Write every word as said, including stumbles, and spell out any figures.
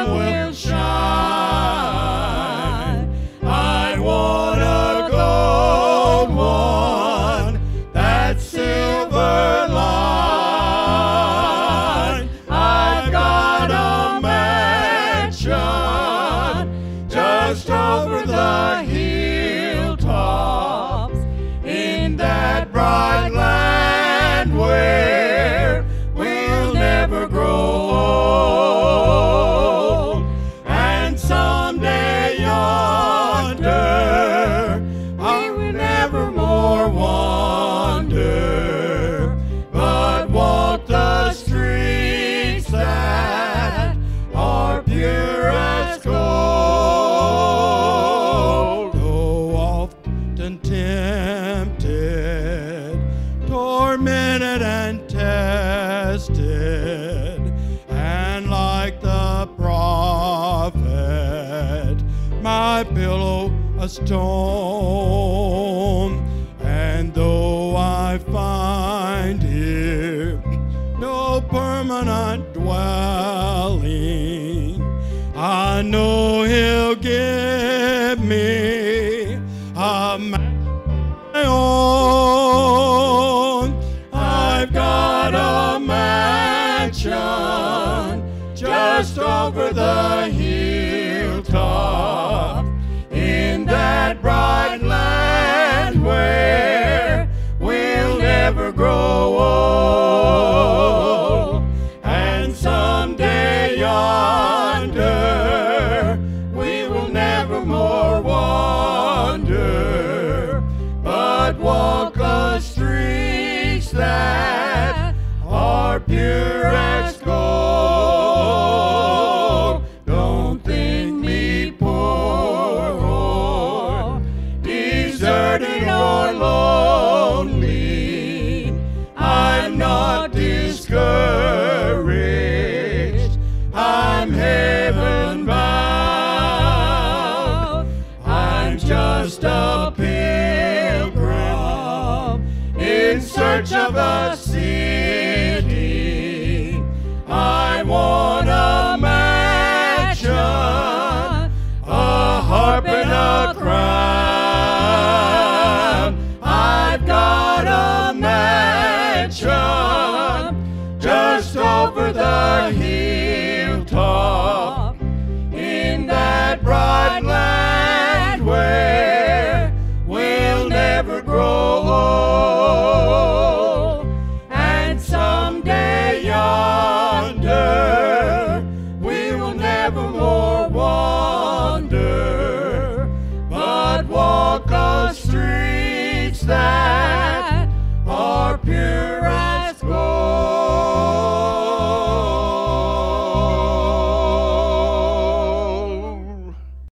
sun will shine. I want a gold one, that silver line. I've got a mansion just over the hilltops in that bright land where we'll never grow old. And someday yonder I will never more wander, but walk the streets that are pure as gold. Though often tempted, tormented and tested, and like the prophet, my pillow a stone. And though I find here no permanent dwelling, I know He'll give me a mansion of my own. I've got a mansion just over the hilltop in that bright land where we'll never grow old. And someday yonder we will never more wander, but walk the streets that are pure as gold. Don't think me poor or deserted or lonely. I'm not discouraged. I'm heaven bound. I'm just a pilgrim in search of a